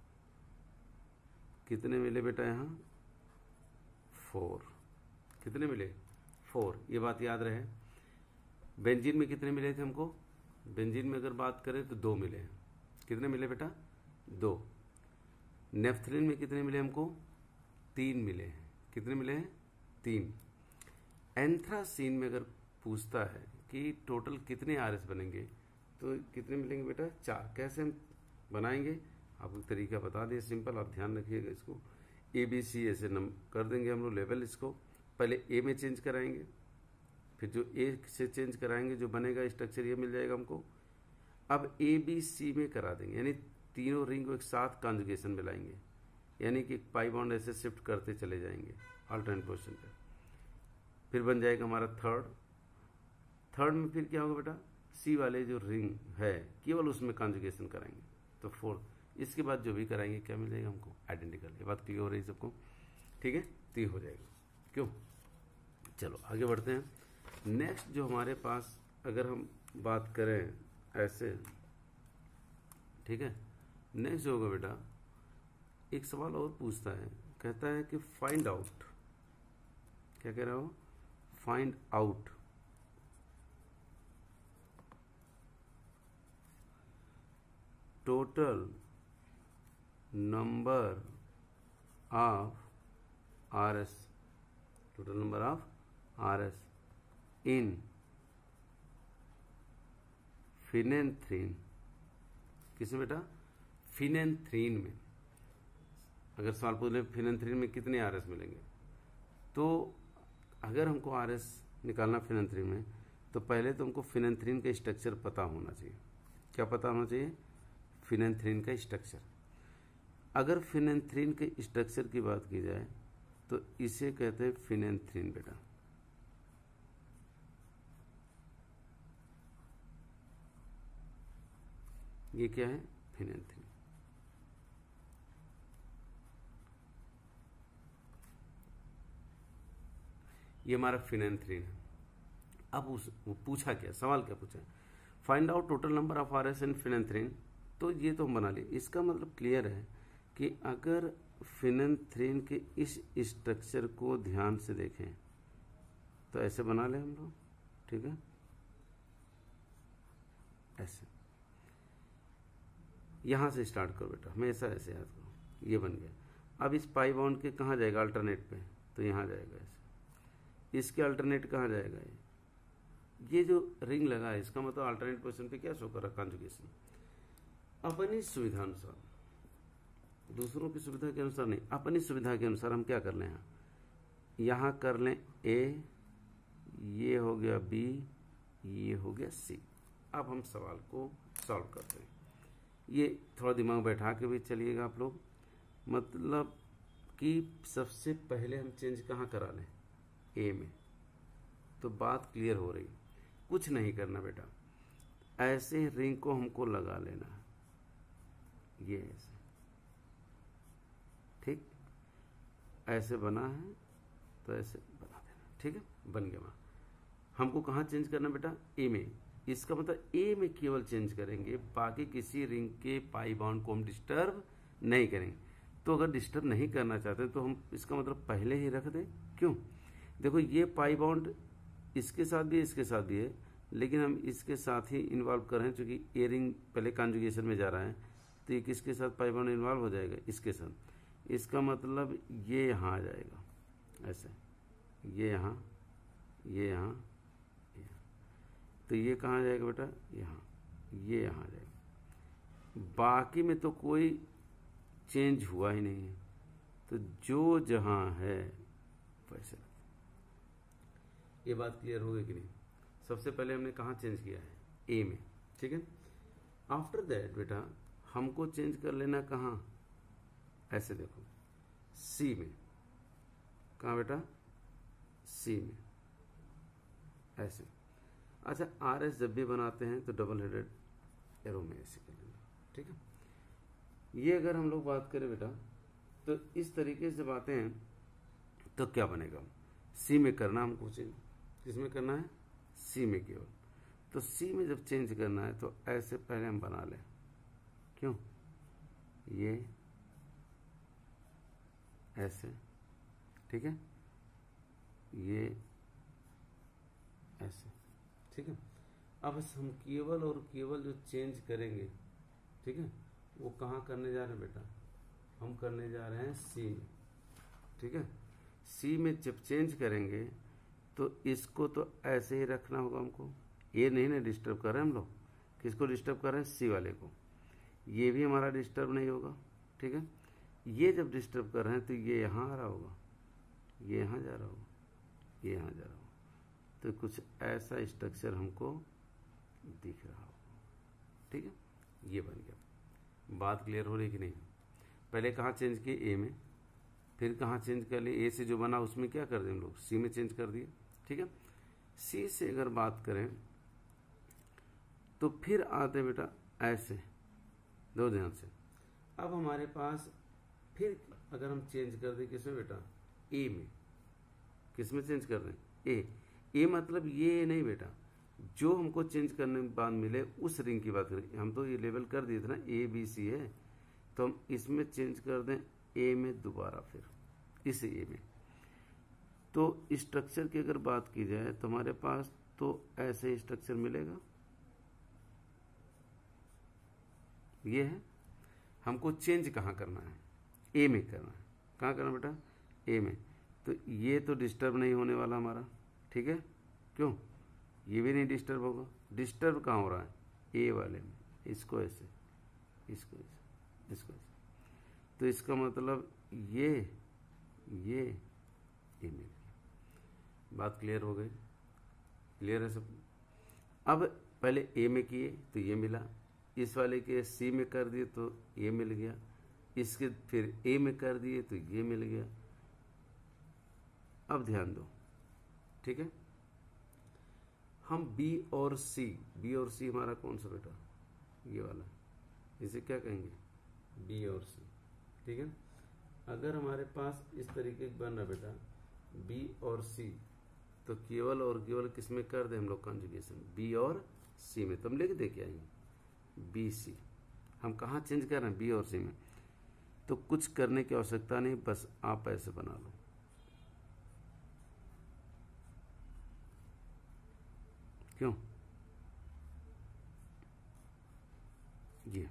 कितने मिले बेटा, यहाँ फोर। कितने मिले, फोर। ये बात याद रहे। बेंजीन में कितने मिले थे हमको, बेंजीन में अगर बात करें तो दो मिले हैं। कितने मिले बेटा, दो। नेफ्थलीन में कितने मिले हमको, तीन मिले हैं। कितने मिले हैं, तीन। एंथ्रासीन में अगर पूछता है कि टोटल कितने आर एस बनेंगे तो कितने मिलेंगे बेटा, चार। कैसे हम बनाएंगे, आपको तरीका बता दिया, सिंपल, आप ध्यान रखिएगा इसको। ए बी सी ऐसे नम कर देंगे हम लोग लेवल। इसको पहले ए में चेंज कराएंगे, फिर जो ए से चेंज कराएंगे जो बनेगा स्ट्रक्चर ये मिल जाएगा हमको। अब ए बी सी में करा देंगे, यानी तीनों रिंग को एक साथ कॉन्जुगेशन में लाएंगे, यानी कि पाई बॉन्ड ऐसे शिफ्ट करते चले जाएंगे अल्टरनेट पोजीशन पे। फिर बन जाएगा हमारा थर्ड। थर्ड में फिर क्या होगा बेटा, सी वाले जो रिंग है केवल उसमें कॉन्जुगेशन कराएंगे, तो फोर्थ। इसके बाद जो भी कराएंगे क्या मिल जाएगा हमको, आइडेंटिकल। ये बात क्लियर हो रही है सबको? ठीक है, तो ये हो जाएगा, क्यों? चलो आगे बढ़ते हैं। नेक्स्ट जो हमारे पास अगर हम बात करें ऐसे, ठीक है, नेक्स्ट होगा बेटा, एक सवाल और पूछता है, कहता है कि फाइंड आउट, क्या कह रहा हो, find out total number of R S, total number of R S in phenanthrene. किसमें बेटा, फिनेंथ्रीन में। अगर सवाल पूछ ले फिनेंथ्रीन में कितने आर एस मिलेंगे, तो अगर हमको आर एस निकालना फिनेंथ्रीन में, तो पहले तो हमको फिनेंथ्रीन का स्ट्रक्चर पता होना चाहिए। क्या पता होना चाहिए, फिनेंथ्रीन का स्ट्रक्चर। अगर फिनेंथ्रीन के स्ट्रक्चर की बात की जाए तो इसे कहते हैं फिनेंथ्रीन बेटा। ये क्या है, फिनेंथ्रीन। ये हमारा फिनेंथ्रीन है। अब उस वो पूछा क्या, सवाल क्या पूछा, find out total number of R S in phenanthrene. तो ये तो हम बना लिए। इसका मतलब क्लियर है कि अगर फिनेंथ्रीन के इस स्ट्रक्चर को ध्यान से देखें तो ऐसे बना लें हम लोग, ठीक है, ऐसे। यहां से स्टार्ट करो बेटा, हमेशा ऐसे याद करो। ये बन गया। अब इस पाई बाउंड के कहाँ जाएगा, अल्टरनेट पे, तो यहाँ जाएगा ऐसे। इसके अल्टरनेट कहाँ जाएगा, ये ये जो रिंग लगा है इसका मतलब अल्टरनेट पोजीशन पे क्या शो कर रहा है, कॉन्जुगेशन। अपनी सुविधानुसार दूसरों की सुविधा के अनुसार नहीं, अपनी सुविधा के अनुसार हम क्या कर लें, यहाँ यहाँ कर लें ए, ये हो गया बी, ये हो गया सी। अब हम सवाल को सॉल्व करते हैं। ये थोड़ा दिमाग बैठा के भी चलिएगा आप लोग, मतलब कि सबसे पहले हम चेंज कहाँ करा लें, ए में। तो बात क्लियर हो रही, कुछ नहीं करना बेटा, ऐसे रिंग को हमको लगा लेना है, ये ऐसे, ठीक, ऐसे बना है तो ऐसे बना देना, ठीक है, बन गया। वहाँ हमको कहाँ चेंज करना बेटा, ए में। इसका मतलब ए में केवल चेंज करेंगे, बाकी किसी रिंग के पाई बाउंड को हम डिस्टर्ब नहीं करेंगे। तो अगर डिस्टर्ब नहीं करना चाहते हैं तो हम इसका मतलब पहले ही रख दें। क्यों, देखो ये पाई बाउंड इसके साथ भी इसके साथ भी है, लेकिन हम इसके साथ ही इन्वॉल्व कर रहे हैं, चूंकि ए रिंग पहले कॉन्जुगेशन में जा रहा है, तो ये किसके साथ पाई बाउंड इन्वॉल्व हो जाएगा, इसके साथ। इसका मतलब ये यहाँ आ जाएगा ऐसे, ये यहाँ, ये यहाँ, तो ये कहाँ जाएगा बेटा, यहाँ, ये यहाँ आ जाएगा। बाकी में तो कोई चेंज हुआ ही नहीं है, तो जो जहाँ है वैसे। ये बात क्लियर हो गई कि नहीं। सबसे पहले हमने कहाँ चेंज किया है, ए में, ठीक है। आफ्टर दैट बेटा हमको चेंज कर लेना कहाँ, ऐसे देखो, सी में। कहाँ बेटा, सी में, ऐसे। अच्छा, आर एस जब भी बनाते हैं तो डबल हेडेड एरो में ऐसे कर लेना, ठीक है। ये अगर हम लोग बात करें बेटा तो इस तरीके से जब आते हैं तो क्या बनेगा, सी में करना हमको चेंज, किसमें करना है, सी में केवल। तो सी में जब चेंज करना है तो ऐसे पहले हम बना लें, क्यों, ये ऐसे, ठीक है, ये ऐसे, ठीक है। अब हम केवल और केवल जो चेंज करेंगे, ठीक है, वो कहाँ करने जा रहे हैं बेटा, हम करने जा रहे हैं सी में, ठीक है। सी में जब चेंज करेंगे तो इसको तो ऐसे ही रखना होगा हमको, ये नहीं ना डिस्टर्ब कर रहे हैं हम लोग, किसको डिस्टर्ब कर रहे हैं, सी वाले को। ये भी हमारा डिस्टर्ब नहीं होगा, ठीक है। ये जब डिस्टर्ब कर रहे हैं तो ये यहाँ आ रहा होगा, ये यहाँ जा रहा होगा, ये यहाँ जा रहा होगा, तो कुछ ऐसा स्ट्रक्चर हमको दिख रहा होगा, ठीक है। ये बन गया। बात क्लियर हो रही कि नहीं। पहले कहाँ चेंज किए, ए में, फिर कहाँ चेंज कर लिए, ए से जो बना उसमें क्या कर दिए हम लोग, सी में चेंज कर दिए, ठीक है। सी से अगर बात करें तो फिर आते बेटा ऐसे, दो ध्यान से। अब हमारे पास फिर अगर हम चेंज कर दें किसमें बेटा, ए में, किसमें चेंज कर रहे हैं, ए। ए मतलब ये नहीं बेटा, जो हमको चेंज करने के बाद मिले उस रिंग की बात करें। हम तो ये लेवल कर दिए थे ना, ए बी सी है, तो हम इसमें चेंज कर दें ए में दोबारा, फिर इस ए में। तो स्ट्रक्चर की अगर बात की जाए तो हमारे पास तो ऐसे स्ट्रक्चर मिलेगा, ये है। हमको चेंज कहाँ करना है, ए में करना है। कहाँ करना बेटा, ए में। तो ये तो डिस्टर्ब नहीं होने वाला हमारा, ठीक है, क्यों, ये भी नहीं डिस्टर्ब होगा। डिस्टर्ब कहाँ हो रहा है, ए वाले में, इसको ऐसे, इसको ऐसे, इसको ऐसे। तो इसका मतलब ये ये ए में। बात क्लियर हो गई, क्लियर है सब। अब पहले ए में किए तो ये मिला, इस वाले के सी में कर दिए तो ये मिल गया, इसके फिर ए में कर दिए तो ये मिल गया। अब ध्यान दो, ठीक है। हम बी और सी, बी और सी हमारा कौन सा बेटा, ये वाला, इसे क्या कहेंगे, बी और सी, ठीक है। अगर हमारे पास इस तरीके का बन रहा बेटा बी और सी, तो केवल और केवल किसमें कर दे हम लोग कॉन्जुगेशन, बी और सी में। तो हम लिख दे क्या आएंगे, बी सी। हम कहाँ चेंज कर रहे हैं, बी और सी में। तो कुछ करने की आवश्यकता नहीं, बस आप ऐसे बना लो, क्यों, ये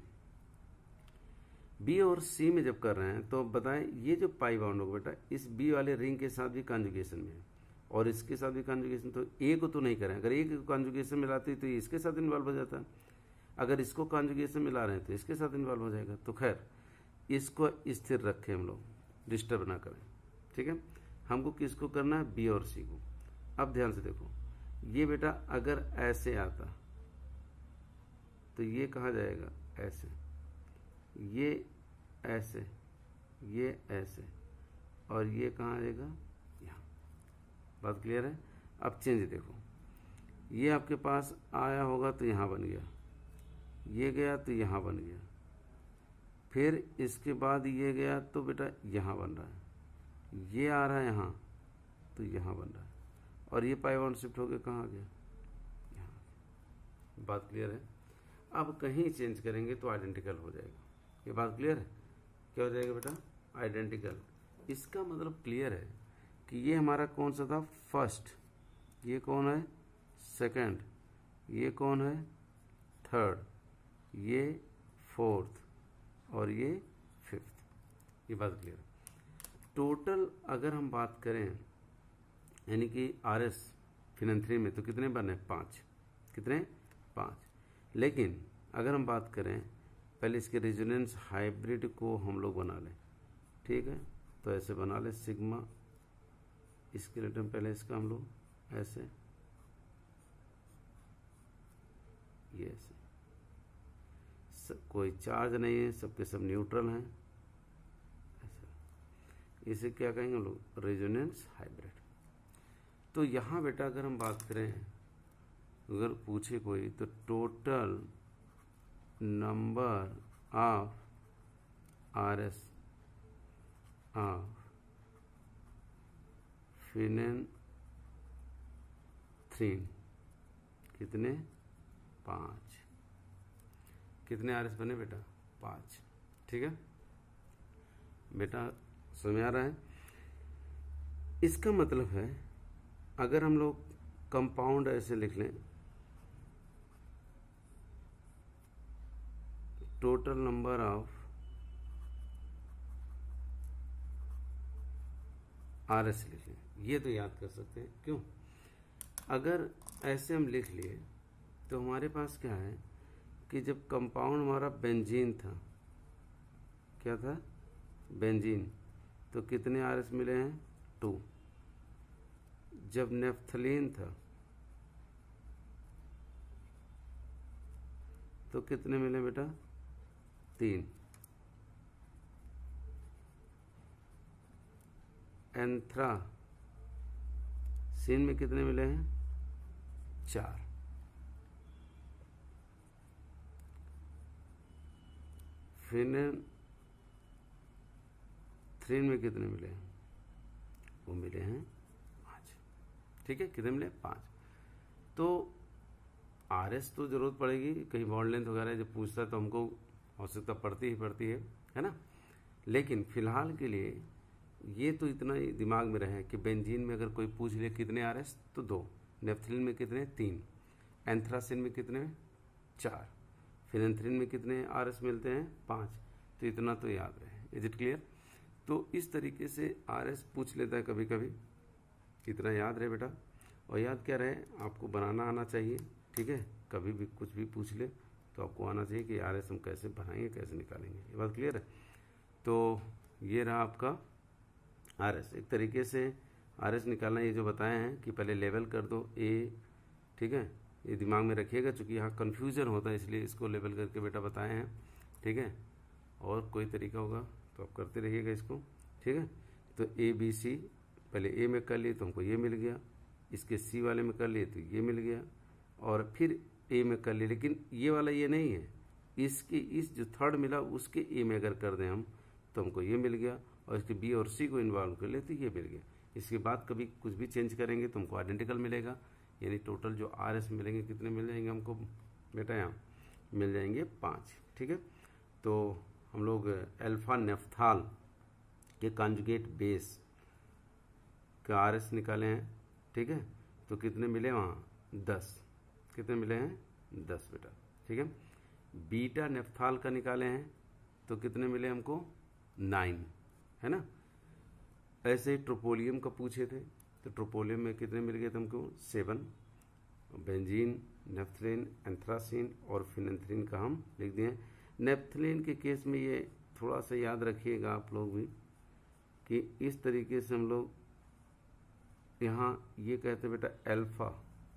बी और सी में जब कर रहे हैं तो बताएं ये जो पाई बाउंड होगा बेटा, इस बी वाले रिंग के साथ भी कॉन्जुगेशन में है और इसके साथ भी कॉन्जुगेशन। तो ए को तो नहीं करें, अगर ए को कॉन्जुगेशन मिलाती तो ये इसके साथ इन्वॉल्व हो जाता है, अगर इसको कॉन्जुगेशन मिला रहे हैं तो इसके साथ इन्वॉल्व हो जाएगा। तो खैर इसको स्थिर रखें हम लोग, डिस्टर्ब ना करें, ठीक है। हमको किसको करना है, बी और सी को। अब ध्यान से देखो, ये बेटा अगर ऐसे आता तो ये कहाँ जाएगा, ऐसे, ये ऐसे, ये ऐसे, और ये कहाँ आएगा, यहाँ। बात क्लियर है। अब चेंज देखो, ये आपके पास आया होगा तो यहाँ बन गया, ये गया तो यहाँ बन गया, फिर इसके बाद ये गया तो बेटा यहाँ बन रहा है, ये आ रहा है यहाँ तो यहाँ बन रहा है, और ये पाई वन शिफ्ट होकर कहाँ आ गया, यहाँ। बात क्लियर है। अब कहीं चेंज करेंगे तो आइडेंटिकल हो जाएगा। ये बात क्लियर है। क्या हो जाएगा बेटा, आइडेंटिकल। इसका मतलब क्लियर है कि ये हमारा कौन सा था, फर्स्ट, ये कौन है, सेकंड, ये कौन है, थर्ड, ये फोर्थ, और ये फिफ्थ। ये बात क्लियर है। टोटल अगर हम बात करें यानी कि आर एस फिनंथ्रीन में तो कितने बने, पाँच। कितने, पाँच। लेकिन अगर हम बात करें, पहले इसके रेजोनेंस हाइब्रिड को हम लोग बना लें, ठीक है। तो ऐसे बना लें, सिग्मा स्केलेटन, पहले इसका हम लोग ऐसे, ये ऐसे, सब कोई चार्ज नहीं है, सबके सब न्यूट्रल हैं, ऐसा। इसे क्या कहेंगे हम लोग, रेजोनेंस हाइब्रिड। तो यहाँ बेटा अगर हम बात करें, अगर पूछे कोई तो total number of R S of phenanthrene कितने, पाँच। कितने आर एस बने बेटा, पाँच। ठीक है बेटा, समझ आ रहा है। इसका मतलब है अगर हम लोग कंपाउंड ऐसे लिख लें, total number of R S लिख लें, ये तो याद कर सकते हैं। क्यों, अगर ऐसे हम लिख लिए तो हमारे पास क्या है कि जब कंपाउंड हमारा बेंजीन था, क्या था, बेंजीन, तो कितने आर एस मिले हैं, टू। जब नेफ्थलीन था तो कितने मिले बेटा, तीन। एंथ्रासीन में कितने मिले हैं, चार। फिनंथ्रीन में कितने मिले हैं, वो मिले हैं पाँच। ठीक है, कितने मिले, पाँच। तो आर एस तो जरूरत पड़ेगी, कहीं बॉन्ड लेंथ वगैरह जब पूछता है तो हमको आवश्यकता पड़ती ही पड़ती है, है ना। लेकिन फिलहाल के लिए ये तो इतना ही दिमाग में रहे कि बेंजीन में अगर कोई पूछ ले कितने आर एस, तो दो। नेफ्थलीन में कितने, तीन। एंथ्रासिन में कितने, चार। फिनंथ्रीन में कितने आर एस मिलते हैं, पाँच। तो इतना तो याद रहे। Is it clear. तो इस तरीके से आर एस पूछ लेता है कभी कभी, इतना याद रहे बेटा। और याद क्या रहे, आपको बनाना आना चाहिए। ठीक है, कभी भी कुछ भी पूछ ले तो आपको आना चाहिए कि आर एस हम कैसे बनाएंगे, कैसे निकालेंगे। ये बात क्लियर है। तो ये रहा आपका आर एस। एक तरीके से आर एस निकालना, ये जो बताए हैं कि पहले लेवल कर दो ए, ठीक है, ये दिमाग में रखिएगा, चूँकि यहाँ कन्फ्यूजन होता है इसलिए इसको लेवल करके बेटा बताए हैं। ठीक है, और कोई तरीका होगा तो आप करते रहिएगा इसको। ठीक है, तो ए बी सी पहले ए में कर लिए तो हमको ये मिल गया, इसके सी वाले में कर लिए तो ये मिल गया, और फिर ए में कर लिए। लेकिन ये वाला ये नहीं है, इसके इस जो थर्ड मिला उसके ए में अगर कर दें हम तो हमको ये मिल गया, और इसके बी और सी को इन्वॉल्व कर ले तो ये मिल गया। इसके बाद कभी कुछ भी चेंज करेंगे तो हमको आइडेंटिकल मिलेगा, यानी टोटल जो आर एस मिलेंगे कितने मिल जाएंगे हमको बेटा, यहाँ मिल जाएंगे पाँच। ठीक है, तो हम लोग अल्फा नेफ्थाल के कॉन्जुगेट बेस का आर एस निकाले हैं। ठीक है, तो कितने मिले वहाँ, दस। कितने मिले हैं, दस बेटा। ठीक है, बीटा नेफ्थाल का निकाले हैं तो कितने मिले हमको, नाइन, है ना। ऐसे ही ट्रोपोलियम का पूछे थे तो ट्रोपोलियम में कितने मिल गए थे हमको, सेवन। बेंजीन, नेफ्थलीन, एंथ्रासीन और फिनंथ्रीन का हम लिख दिए। नेफ्थलीन के केस में ये थोड़ा सा याद रखिएगा आप लोग भी कि इस तरीके से हम लोग यहाँ ये कहते हैं बेटा अल्फा,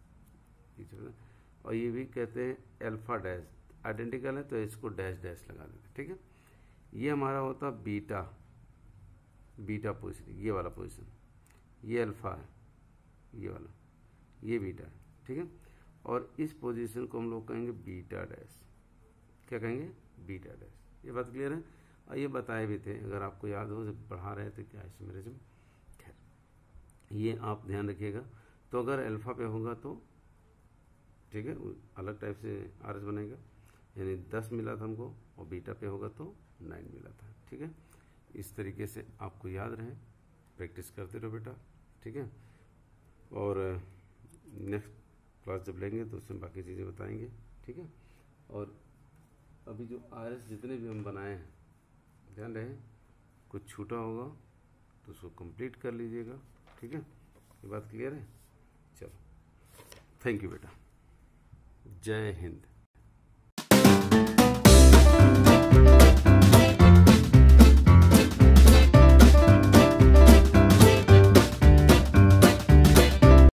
और ये भी कहते हैं अल्फा डैश, आइडेंटिकल है तो इसको डैश डैश लगा देते, ठीक है। ये हमारा होता बीटा, बीटा पोजिशन, ये वाला पोजिशन, ये अल्फा है, ये वाला, ये बीटा है, ठीक है। और इस पोजीशन को हम लोग कहेंगे बीटा डैश, क्या कहेंगे, बीटा डैश। ये बात क्लियर है। और ये बताए भी थे, अगर आपको याद हो, जब पढ़ा रहे थे क्या आइसोमेरिज्म, खैर ये आप ध्यान रखिएगा। तो अगर अल्फा पे होगा तो ठीक है, अलग टाइप से आर एस बनेगा, यानी दस मिला था हमको, और बीटा पे होगा तो नाइन मिला था, ठीक है। इस तरीके से आपको याद रहे, प्रैक्टिस करते रहो बेटा, ठीक है। और नेक्स्ट क्लास जब लेंगे तो उसमें बाकी चीज़ें बताएंगे, ठीक है। और अभी जो आर एस जितने भी हम बनाए हैं, ध्यान रहे कुछ छूटा होगा तो उसको कंप्लीट कर लीजिएगा, ठीक है। ये बात क्लियर है। चलो, थैंक यू बेटा, जय हिंद।